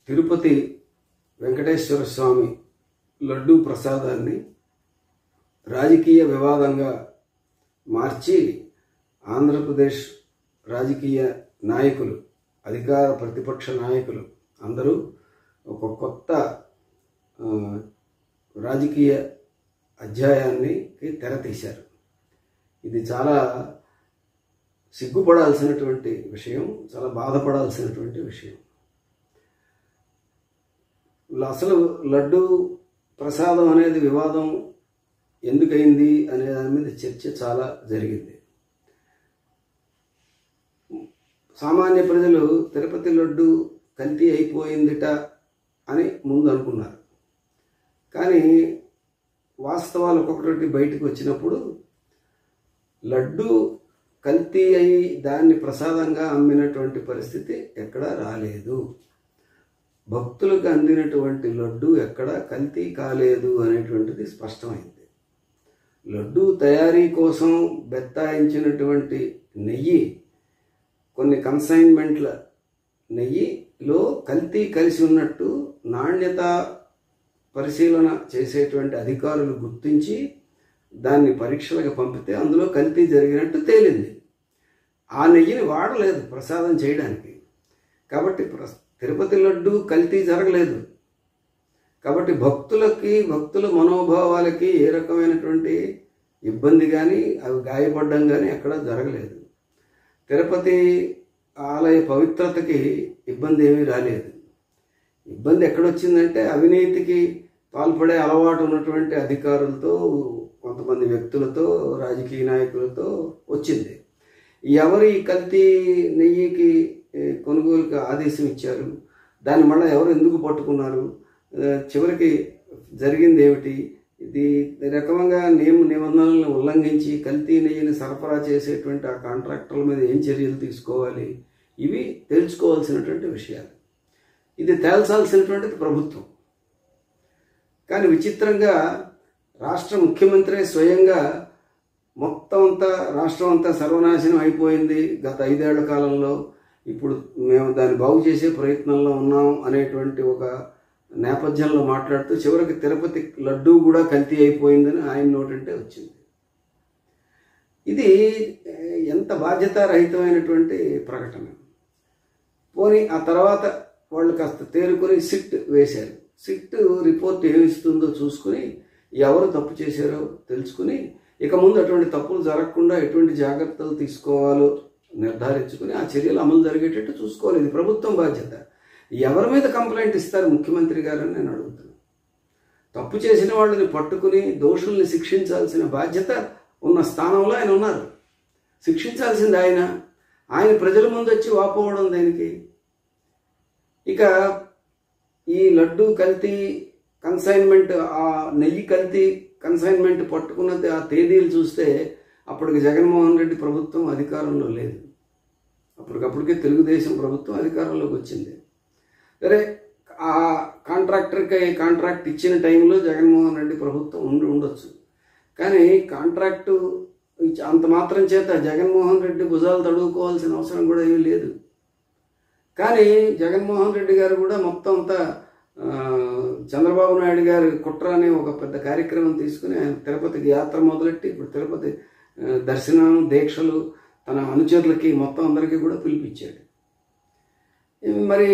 తిరుపతి వెంకటేశ్వర స్వామి లడ్డూ ప్రసాదాన్ని రాజకీయ వివాదంగా మార్చి ఆంధ్రప్రదేశ్ రాజకీయ నాయకులు, అధికార ప్రతిపక్ష నాయకులు అందరూ ఒక కొత్త రాజకీయ అధ్యాయానికి తెరతీశారు. ఇది చాలా సిగ్గుపడాల్సినటువంటి విషయం, చాలా బాధపడాల్సినటువంటి విషయం. అసలు లడ్డు ప్రసాదం అనేది వివాదం ఎందుకైంది అనే దాని మీద చర్చ చాలా జరిగింది. సామాన్య ప్రజలు తిరుపతి లడ్డు కల్తీ అయిపోయిందిట అని ముందు అనుకున్నారు. కానీ వాస్తవాలు ఒక్కొక్కటి బయటకు వచ్చినప్పుడు లడ్డు కల్తీ అయి దాన్ని ప్రసాదంగా అమ్మినటువంటి పరిస్థితి ఎక్కడా రాలేదు. భక్తులకు అందినటువంటి లడ్డు ఎక్కడా కల్తీ కాలేదు అనేటువంటిది స్పష్టమైంది. లడ్డు తయారీ కోసం బెత్తాయించినటువంటి నెయ్యి, కొన్ని కన్సైన్మెంట్ల నెయ్యిలో కల్తీ కలిసి ఉన్నట్టు నాణ్యత పరిశీలన చేసేటువంటి అధికారులు గుర్తించి దాన్ని పరీక్షలకు పంపితే అందులో కల్తీ జరిగినట్టు తేలింది. ఆ నెయ్యిని వాడలేదు ప్రసాదం చేయడానికి. కాబట్టి తిరుపతి లడ్డు కల్తీ జరగలేదు. కాబట్టి భక్తుల మనోభావాలకి ఏ రకమైనటువంటి ఇబ్బంది కానీ అవి గాయపడడం కానీ ఎక్కడా జరగలేదు. తిరుపతి ఆలయ పవిత్రతకి ఇబ్బంది ఏమీ రాలేదు. ఇబ్బంది ఎక్కడొచ్చిందంటే అవినీతికి పాల్పడే అలవాటు ఉన్నటువంటి అధికారులతో, కొంతమంది వ్యక్తులతో, రాజకీయ నాయకులతో వచ్చింది. ఎవరు ఈ కల్తీ నెయ్యికి కొనుగోలుకి ఆదేశం ఇచ్చారు, దాన్ని మళ్ళీ ఎవరు ఎందుకు పట్టుకున్నారు, చివరికి జరిగింది ఏమిటి, ఇది రకంగా నిబంధనలను ఉల్లంఘించి కల్తీ నెయ్యిని సరఫరా చేసేటువంటి ఆ కాంట్రాక్టర్ల మీద ఏం చర్యలు తీసుకోవాలి, ఇవి తెలుసుకోవాల్సినటువంటి విషయాలు. ఇది తేల్చాల్సినటువంటిది ప్రభుత్వం. కానీ విచిత్రంగా రాష్ట్ర ముఖ్యమంత్రి స్వయంగా రాష్ట్రం అంతా సర్వనాశనం అయిపోయింది గత 5 ఏళ్ల కాలంలో, ఇప్పుడు మేము దాన్ని బాగు చేసే ప్రయత్నంలో ఉన్నాం అనేటువంటి ఒక నేపథ్యంలో మాట్లాడుతూ చివరికి తిరుపతి లడ్డూ కూడా కల్తీ అయిపోయిందని ఆయన నోటంటే వచ్చింది. ఇది ఎంత బాధ్యతారహితమైనటువంటి ప్రకటన. పోనీ ఆ తర్వాత వాళ్ళు కాస్త తేరుకొని సిట్ వేశారు. సిట్ రిపోర్ట్ ఏమిస్తుందో చూసుకుని ఎవరు తప్పు చేశారో తెలుసుకుని ఇక ముందు అటువంటి తప్పులు జరగకుండా ఎటువంటి జాగ్రత్తలు తీసుకోవాలో నిర్ధారించుకుని ఆ చర్యలు అమలు జరిగేటట్టు చూసుకోవాలి. ఇది ప్రభుత్వం బాధ్యత. ఎవరి మీద కంప్లైంట్ ఇస్తారు ముఖ్యమంత్రి గారు అని నేను అడుగుతున్నాను. తప్పు చేసిన వాళ్ళని పట్టుకుని దోషుల్ని శిక్షించాల్సిన బాధ్యత ఉన్న స్థానంలో ఆయన ఉన్నారు. శిక్షించాల్సింది ఆయన ప్రజల ముందు వచ్చి వాపోవడం దేనికి? ఇక ఈ లడ్డు కల్తీ కన్సైన్మెంట్, ఆ నెయ్యి కల్తీ కన్సైన్మెంట్ పట్టుకున్నది ఆ తేదీలు చూస్తే అప్పటికి జగన్మోహన్ రెడ్డి ప్రభుత్వం అధికారంలో లేదు. అప్పటికప్పటికే తెలుగుదేశం ప్రభుత్వం అధికారంలోకి వచ్చింది. సరే, ఆ కాంట్రాక్టర్కి కాంట్రాక్ట్ ఇచ్చిన టైంలో జగన్మోహన్ రెడ్డి ప్రభుత్వం ఉండొచ్చు. కానీ కాంట్రాక్టు అంత మాత్రం చేత జగన్మోహన్ రెడ్డి భుజాలు తడువుకోవాల్సిన అవసరం కూడా ఏమీ లేదు. కానీ జగన్మోహన్ రెడ్డి గారు కూడా మొత్తం అంతా చంద్రబాబు నాయుడు గారి కుట్ర అనే ఒక పెద్ద కార్యక్రమం తీసుకుని ఆయన తిరుపతికి యాత్ర మొదలెట్టి ఇప్పుడు తిరుపతి దర్శనం, దీక్షలు తన అనుచరులకి మొత్తం అందరికీ కూడా పిలిపించాడు. మరి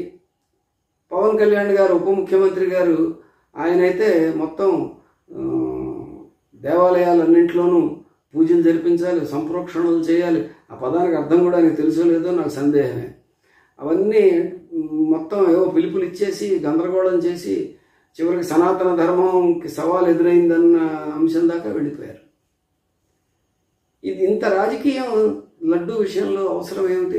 పవన్ కళ్యాణ్ గారు, ఉప ముఖ్యమంత్రి గారు, ఆయనైతే మొత్తం దేవాలయాలన్నింటిలోనూ పూజలు జరిపించాలి, సంప్రోక్షణలు చేయాలి. ఆ పదానికి అర్థం కూడా ఆయనకు తెలుసో లేదో నాకు సందేహమే. అవన్నీ మొత్తం ఏవో పిలుపులు ఇచ్చేసి గందరగోళం చేసి చివరికి సనాతన ధర్మంకి సవాల్ ఎదురైందన్న అంశం దాకా వెళ్ళిపోయారు. ఇది ఇంత రాజకీయం లడ్డూ విషయంలో అవసరం ఏమిటి?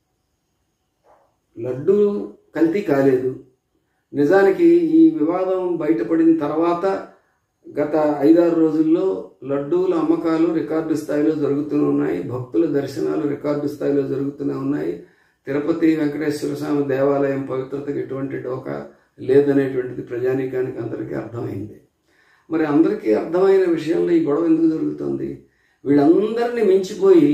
లడ్డూ కల్తీ కాలేదు. నిజానికి ఈ వివాదం బయటపడిన తర్వాత గత 5-6 రోజుల్లో లడ్డూల అమ్మకాలు రికార్డు స్థాయిలో జరుగుతూనే ఉన్నాయి. భక్తుల దర్శనాలు రికార్డు స్థాయిలో జరుగుతూనే ఉన్నాయి. తిరుపతి వెంకటేశ్వర స్వామి దేవాలయం పవిత్రతకు ఎటువంటి డోకా లేదనేటువంటిది ప్రజానీకానికి అందరికీ అర్థమైంది. మరి అందరికీ అర్థమైన విషయంలో ఈ గొడవ ఎందుకు జరుగుతుంది? వీళ్ళందరినీ మించిపోయి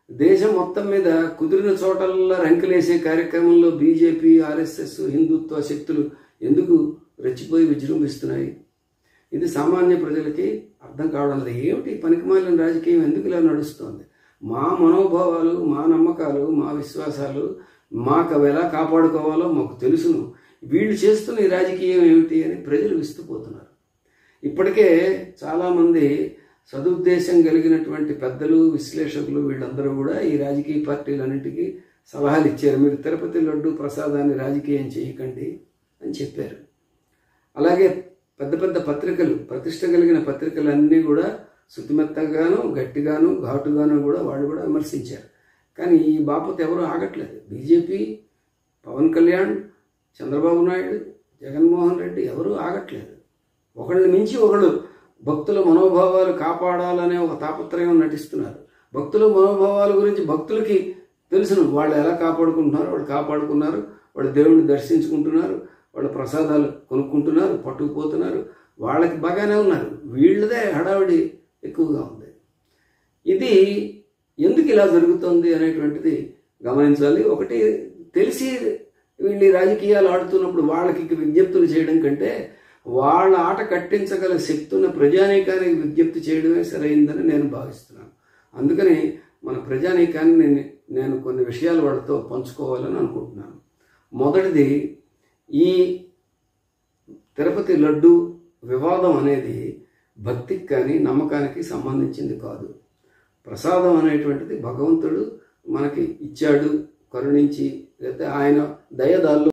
దేశం మొత్తం మీద కుదిరిన చోటల్లా రంకెలేసే కార్యక్రమంలో బీజేపీ, ఆర్ఎస్ఎస్, హిందుత్వ శక్తులు ఎందుకు రెచ్చిపోయి విజృంభిస్తున్నాయి? ఇది సామాన్య ప్రజలకి అర్థం కావడం లేదు. ఏమిటి పనికిమాలిన రాజకీయం ఎందుకు ఇలా నడుస్తోంది? మా మనోభావాలు, మా నమ్మకాలు, మా విశ్వాసాలు మాకు అవి ఎలా కాపాడుకోవాలో మాకు తెలుసును. వీళ్ళు చేస్తున్న ఈ రాజకీయం ఏమిటి అని ప్రజలు విస్తుపోతున్నారు. ఇప్పటికే చాలామంది సదుద్దేశం కలిగినటువంటి పెద్దలు, విశ్లేషకులు వీళ్ళందరూ కూడా ఈ రాజకీయ పార్టీలన్నింటికీ సలహాలు ఇచ్చారు. మీరు తిరుపతి లడ్డు ప్రసాదాన్ని రాజకీయం చేయకండి అని చెప్పారు. అలాగే పెద్ద పెద్ద పత్రికలు, ప్రతిష్ట కలిగిన పత్రికలన్నీ కూడా శుతిమెత్తగాను, గట్టిగాను, ఘాటుగాను కూడా వాళ్ళు కూడా విమర్శించారు. కానీ ఈ బాపత్ ఎవరు ఆగట్లేదు. బీజేపీ, పవన్ కళ్యాణ్, చంద్రబాబు నాయుడు, జగన్మోహన్ రెడ్డి ఎవరూ ఆగట్లేదు. ఒకళ్ళని మించి ఒకళ్ళు భక్తుల మనోభావాలు కాపాడాలనే ఒక తాపత్రయం నటిస్తున్నారు. భక్తుల మనోభావాల గురించి భక్తులకి తెలుసును. వాళ్ళు ఎలా కాపాడుకుంటున్నారు, వాళ్ళు కాపాడుకున్నారు, వాళ్ళు దేవుడిని దర్శించుకుంటున్నారు, వాళ్ళ ప్రసాదాలు కొనుక్కుంటున్నారు, పట్టుకుపోతున్నారు, వాళ్ళకి బాగానే ఉన్నారు. వీళ్ళదే హడావిడి ఎక్కువగా ఉంది. ఇది ఎందుకు ఇలా జరుగుతుంది అనేటువంటిది గమనించాలి. ఒకటి తెలిసి వీళ్ళు రాజకీయాలు ఆడుతున్నప్పుడు వాళ్ళకి విజ్ఞప్తులు చేయడం కంటే వాళ్ళ ఆట కట్టించగల శక్తి ఉన్న ప్రజానీకానికి విజ్ఞప్తి చేయడమే సరైందని నేను భావిస్తున్నాను. అందుకని మన ప్రజానీకాన్ని నేను కొన్ని విషయాలు వాళ్ళతో పంచుకోవాలని అనుకుంటున్నాను. మొదటిది, ఈ తిరుపతి లడ్డు వివాదం అనేది భక్తికి కానీ నమ్మకానికి సంబంధించింది కాదు. ప్రసాదం అనేటువంటిది భగవంతుడు మనకి ఇచ్చాడు, కరుణించి, లేకపోతే ఆయన దయదాల్లో